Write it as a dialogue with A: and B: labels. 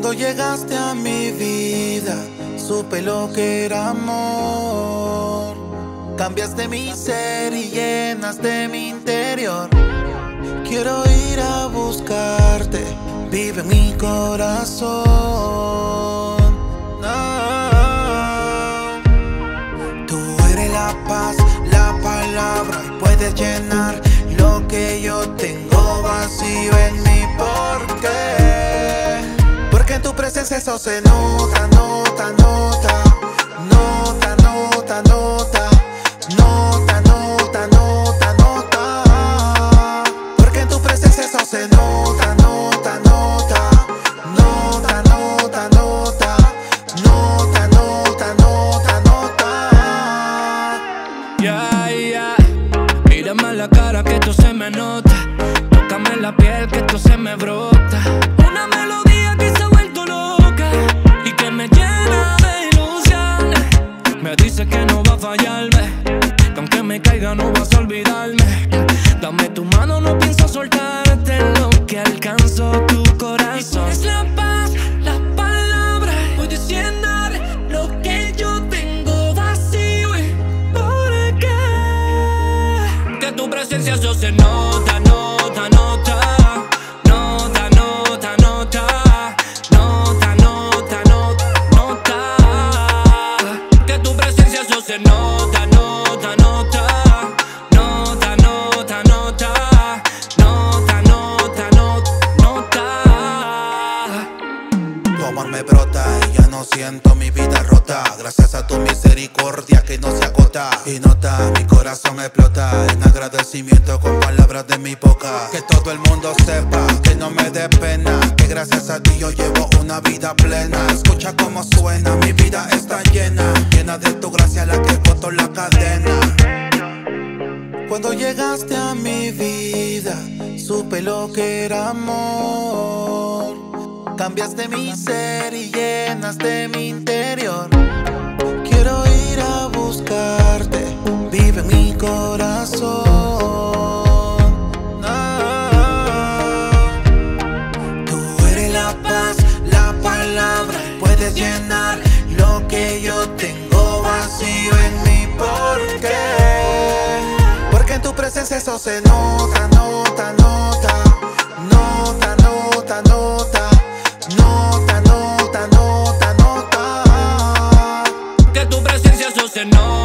A: Cuando llegaste a mi vida, supe lo que era amor. Cambiaste mi ser y llenaste mi interior. Quiero ir a buscarte, vive en mi corazón. Tú eres la paz, la palabra, y puedes llenar lo que yo tengo vacío en mi porqué. Porque en tu presencia eso se nota, nota, nota. Nota, nota, nota. Nota, nota, nota, nota. Porque en tu presencia eso se nota, nota, nota. Nota, nota, nota. Nota, nota, nota, nota.
B: Yeah, yeah. Mírame a la cara que esto se me nota. Tócame la piel que esto se me brota. Una melodía que se ha vuelto loca y que me llena de ilusión. Me dice que no va a fallarme, que aunque me caiga no vas a olvidarme. Dame tu mano, no pienso soltarte, lo que alcanzo tu corazón. Es la paz, la palabra, puedes llenar lo que yo tengo vacío. ¿Por qué? Que tu presencia eso se nota, nota, nota. Nota, nota, nota. Nota, nota, nota, nota. Que tu presencia eso se nota, nota, nota. Nota, nota, nota. Nota, nota, nota, nota.
A: Tu amor me brota y ya no siento mi vida rota. Gracias a tu misericordia que no se agota. Y nota, mi corazón explota en agradecimiento con palabras de mi boca. Que todo el mundo sepa que no me dé pena, que gracias a ti yo llevo una vida plena. Escucha cómo suena, mi vida está llena, llena de tu gracia la que cortó la cadena. Cuando llegaste a mi vida, supe lo que era amor. Cambiaste mi ser y llenaste mi interior. Quiero ir a buscarte, vive en mi corazón. Tú eres la paz, la palabra, puedes llenar lo que yo tengo vacío en mi porqué. Porque en tu presencia eso se nota, nota, nota. Nota, nota, nota. Nota, nota, nota, nota.
B: Que tu presencia eso se nota.